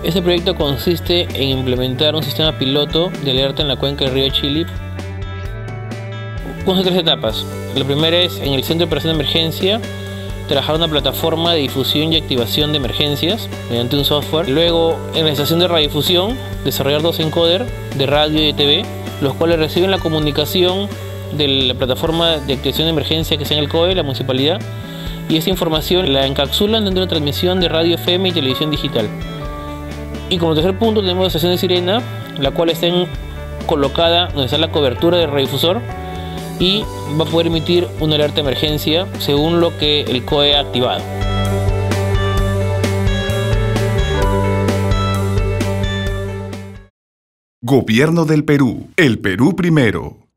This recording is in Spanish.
Este proyecto consiste en implementar un sistema piloto de alerta en la cuenca del río Chili. Con 3 etapas. La primera es en el centro de operación de emergencia, trabajar una plataforma de difusión y activación de emergencias mediante un software. Luego, en la estación de radiodifusión, desarrollar 2 encoders de radio y de TV, los cuales reciben la comunicación de la plataforma de activación de emergencia que está en el COE, la municipalidad, y esta información la encapsulan dentro de una transmisión de radio FM y televisión digital. Y como tercer punto tenemos la estación de sirena, la cual está colocada donde está la cobertura del radiodifusor y va a poder emitir una alerta de emergencia según lo que el COE ha activado. Gobierno del Perú. El Perú primero.